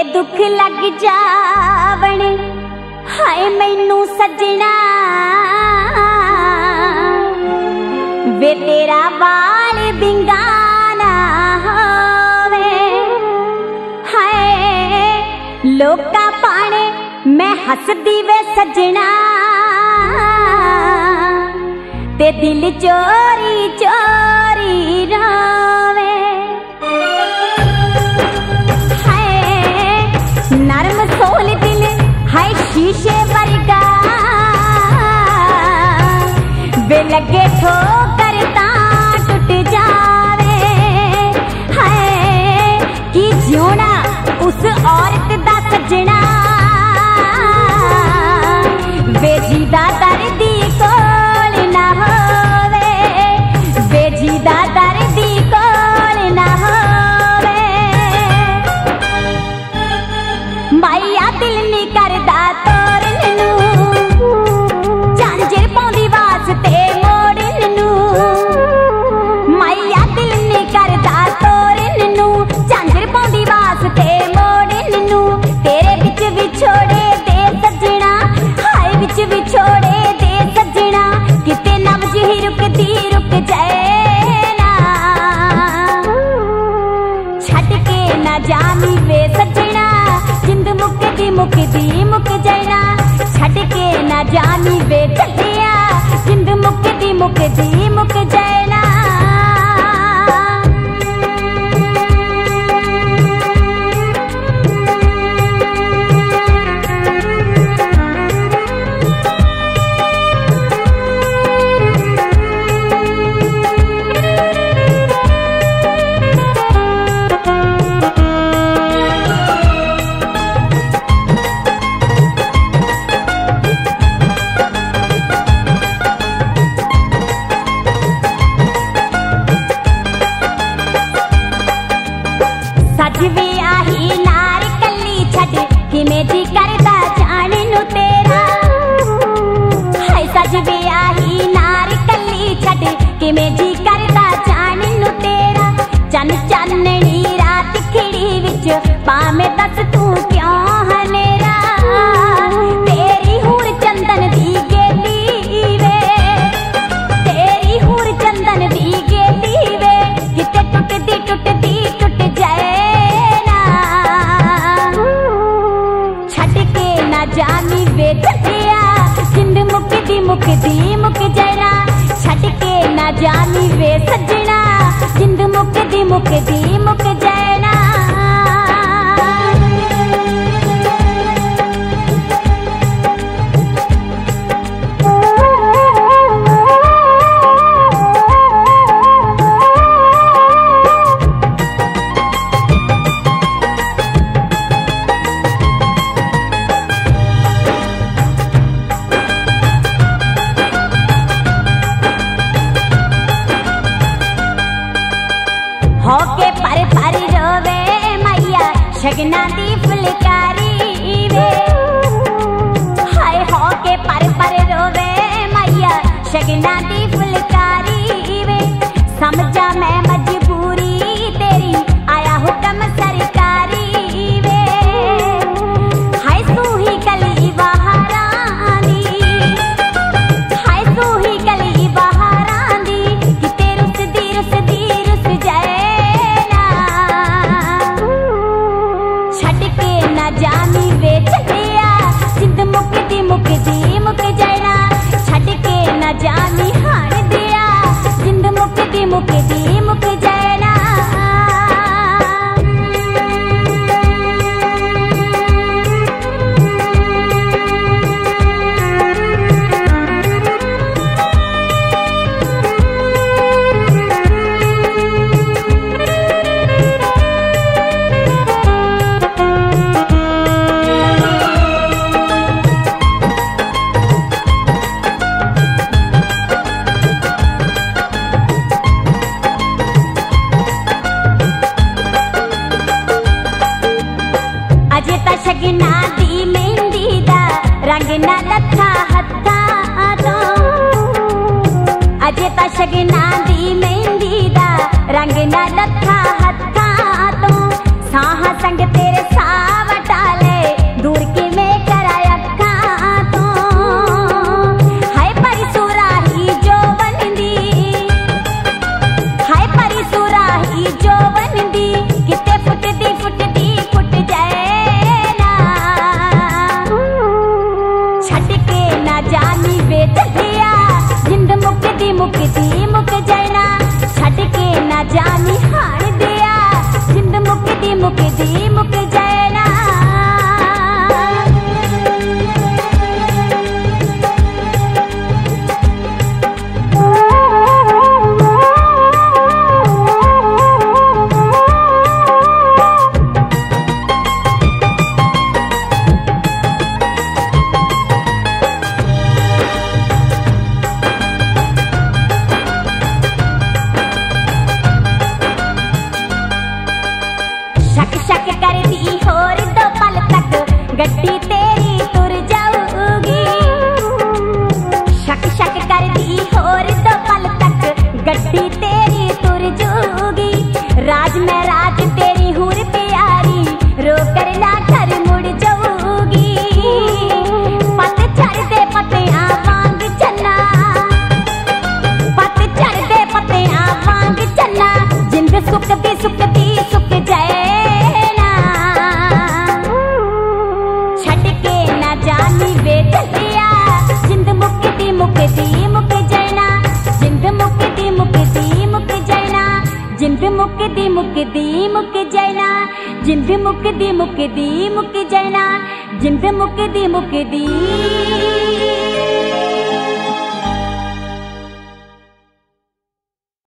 दुख लग जावण हाय मैनू सजना वे तेरा वाल बिंगाना होवे हाय लोका पाने मैं हसदी वे सजना ते दिल चोरी चोरी रोवे नरम सोल दिल है शीशे वर्गा वे लगे ठोकर ता टूट जावे है कि जियोना उस औरत दा सजना वे जीदा दर्दी कोल ना होवे वे जीदा दर्दी कोल ना होवे माहिया दिल नी करदा तोरन नू झांझर पाउंदी वास्ते मोड़न नू माहिया दिल नी करदा तोरन नू झांझर पाउंदी वास्ते मोड़न नू तेरे विच विछोड़े दे सजना हाय विच विछोड़े दे सजना किते नब्ज ही रुकदी रुक जाए ना छड़ के ना जामी वे सजना जिंद मुकदी मुकदी मुक जाना छड़ के ना जानी वे चलिया जिंद मुकदी मुकदी मुक जाना किमें जी करदा जाने नु तेरा हाय सज ब्याही नार कली छड़ किमें जी करदा जाने नु तेरा चन चाननी रात खिड़ी विच पावे दस तू क्यों हनेरा तेरी हूर चंदन दी गेली वे तेरी हूर चंदन दी गेली वे किते टुटदी टुट जाए जानी वे चलिया जिंद मुकदी मुकदी मुक जाना छड़ के ना जानी वे सजना जिंद मुकदी मुकदी मुक जाना होके पर रोवे मैया शगना दी फुलकारी वे हाय होके पर रोवे मैया शगना दी फुलकारी वे समझा मैं मजबूरी तेरी आया हुक्म सरकारी वे हाय तू ही कली बहारां दी हाय तू ही कली बहारां दी किते रुसदी रुस जाए जानी वे चलिया जिंद मुकदी मुकदी मुक जाना छड़ के ना जानी हार दिया जिंद मुकदी मुकदी मुक जाना शगना दी मेहंदी दा रंग ना लथा हत्था तो अजे ता शगना दी मेहंदी दा रंग ना लथा हत्था तो साह संग तेरे सावट साडी जोवन दी किते फुट जाए ना। छड़ के ना जानी वे चलिया जिंद मुक जाए ना। छड़ के ना जानी हाण दिया जिंद मुक जाए ना। शक कर दी होर दो पल तक गड्डी तेरी तुर जाऊगी। शक कर दी होर दो पल तक गड्डी तेरी तुर जाऊगी। राज महराज तेरी हूर प्यारी रो कर ना घर मुड़ जाऊगी। पत चढ़ दे पतियां वांग चन्ना, पत चढ़ दे पतियां वांग चन्ना। जिंद सुख जाए ना। छड़ के ना जानी वे चलिया जिंद मुक जाए ना। जिंद मुक जाए ना। जिंद मुक जाए ना। जिंद मुक जाए ना। जिंद मुक